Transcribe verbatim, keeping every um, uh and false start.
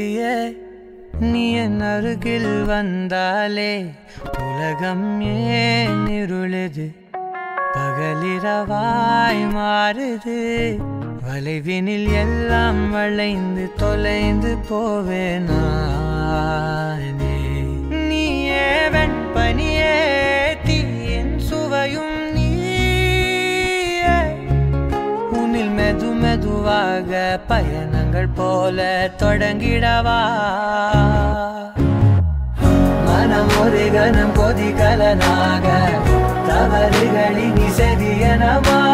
விழியே நீ என் அருகில் வந்தாலே உலகம் ஏன் இருளுது பகலிரவாய் மாறுது வளைவினில் எல்லாம் வளைந்து தொலைந்து போவேனானே நீயே வெண்பனியே தீயின் சுவையும் நீயே உன்னில் மெது மெதுவாக பயணங்கள் போல தொடங்கிடவா மனம் ஒரு கணம் கொதிகலனாக தவறுகளின் இசையனமா